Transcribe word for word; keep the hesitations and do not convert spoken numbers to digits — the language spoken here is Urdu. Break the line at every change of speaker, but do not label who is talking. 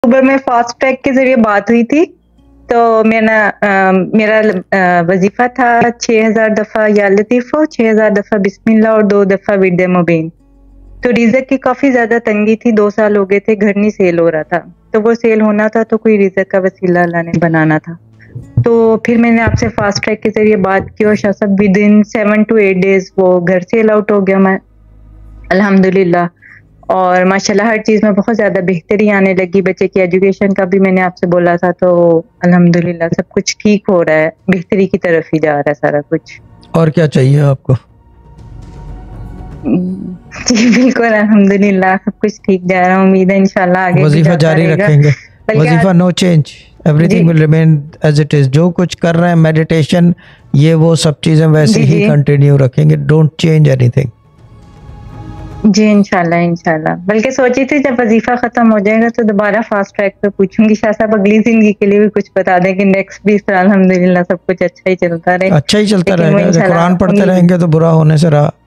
صبح میں فاسٹ ٹریک کے ذریعے بات ہوئی تھی تو میرا میرا وظیفہ تھا چھ ہزار دفعہ یا لطیف ہو، چھ ہزار دفعہ بسم اللہ اور دو دفعہ ورد مبین. تو رزق کی کافی زیادہ تنگی تھی، دو سال ہو گئے تھے گھر نہیں سیل ہو رہا تھا، تو وہ سیل ہونا تھا تو کوئی رزق کا وسیلہ اللہ نے بنانا تھا. تو پھر میں نے آپ سے فاسٹ ٹریک کے ذریعے بات کی اور شاہ صاحب with in seven to eight days وہ گھر سیل آؤٹ ہو گیا میں الحمدللہ. اور ماشاءاللہ ہر چیز میں بہت زیادہ بہتری آنے لگی. بچے کی ایجوکیشن کا بھی میں نے آپ سے بولا تھا تو الحمدللہ سب کچھ ٹھیک ہو رہا ہے، بہتری کی طرف ہی جا رہا ہے سارا کچھ.
اور کیا چاہیے آپ کو؟
جی بالکل الحمدللہ سب کچھ ٹھیک جا رہا ہے، امید ہے انشاءاللہ آگے
وظیفہ جاری رکھیں گے، وظیفہ no change, everything will remain as it is. جو کچھ کر رہے ہیں میڈیٹیشن یہ وہ سب چیزیں ویسے ہی کنٹینیو رکھیں گے، ڈونٹ چینج اینی تھنگ.
جی انشاءاللہ انشاءاللہ. بلکہ سوچی تھی جب وظیفہ ختم ہو جائے گا تو دوبارہ فاسٹ ٹریک پہ پوچھوں گی شاہ صاحب اگلی زندگی کے لیے بھی کچھ بتا دیں کہ نیکسٹ بھی اس طرح الحمدللہ سب کچھ اچھا ہی چلتا رہے.
اچھا ہی چلتا رہے گا. قرآن پڑھتے رہیں گے تو برا ہونے سے رہا